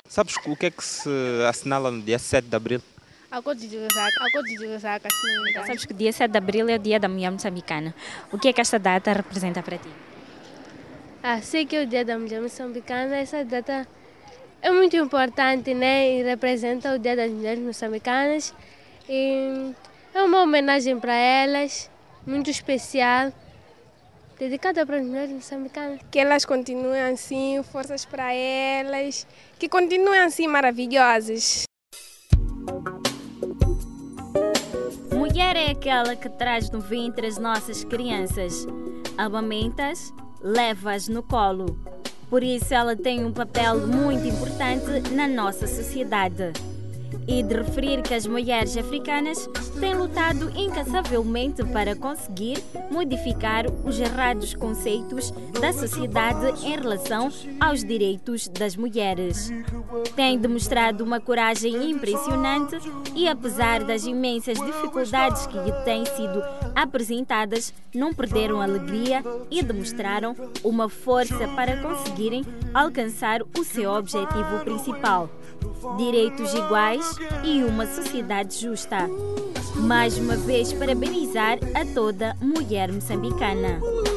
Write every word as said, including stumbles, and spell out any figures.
Sabes o que é que se assinala no dia sete de abril? Acordo de Lusaka, acordo de Lusaka, Então, assim, sabes que o dia sete de abril é o dia da mulher moçambicana. O que é que esta data representa para ti? Ah, sei que é o dia da mulher moçambicana, essa data é muito importante, né? E representa o dia das mulheres moçambicanas. E é uma homenagem para elas, muito especial, dedicada para as mulheres moçambicanas. Que elas continuem assim, forças para elas, que continuem assim maravilhosas. Mulher é aquela que traz no ventre as nossas crianças, amamentas, leva-as no colo. Por isso ela tem um papel muito importante na nossa sociedade. E de referir que as mulheres africanas têm lutado incansavelmente para conseguir modificar os errados conceitos da sociedade em relação aos direitos das mulheres. Têm demonstrado uma coragem impressionante e, apesar das imensas dificuldades que lhe têm sido apresentadas, não perderam a alegria e demonstraram uma força para conseguirem alcançar o seu objetivo principal: direitos iguais e uma sociedade justa. Mais uma vez, parabenizar a toda mulher moçambicana.